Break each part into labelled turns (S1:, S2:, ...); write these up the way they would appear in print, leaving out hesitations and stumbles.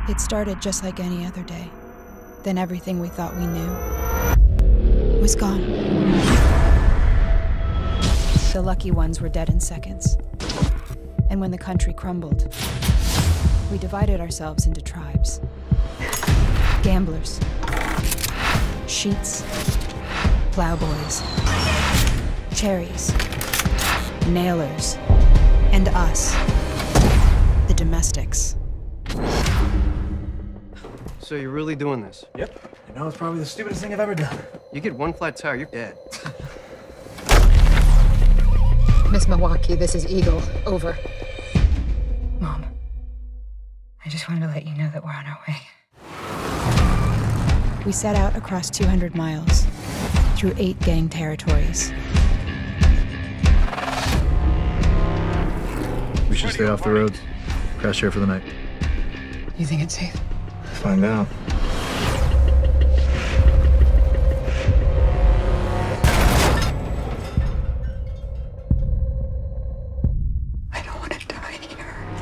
S1: It started just like any other day. Then everything we thought we knew was gone. The lucky ones were dead in seconds. And when the country crumbled, we divided ourselves into tribes. Gamblers, sheets, plowboys, cherries, nailers, and us, the domestics.
S2: So you're really doing this?
S3: Yep. You know, it's probably the stupidest thing I've ever done.
S2: You get one flat tire, you're dead.
S4: Miss Milwaukee, this is Eagle. Over. Mom, I just wanted to let you know that we're on our way.
S1: We set out across 200 miles, through 8 gang territories.
S5: We should stay off the roads. Crash here for the night.
S4: You think it's safe?
S3: Find out.
S4: I don't want to die here.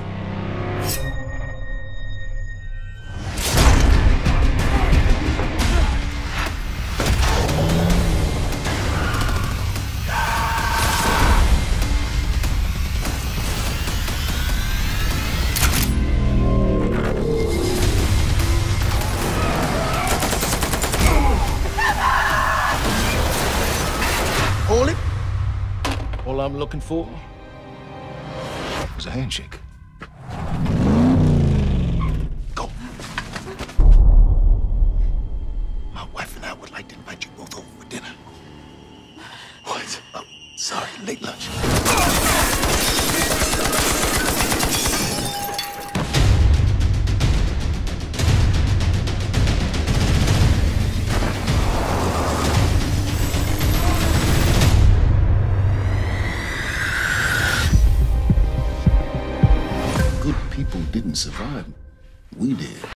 S6: Hold it. All I'm looking for was a handshake. Go. My wife and I would like to invite you both over for dinner. What? Oh, sorry, late lunch. Good people didn't survive. We did.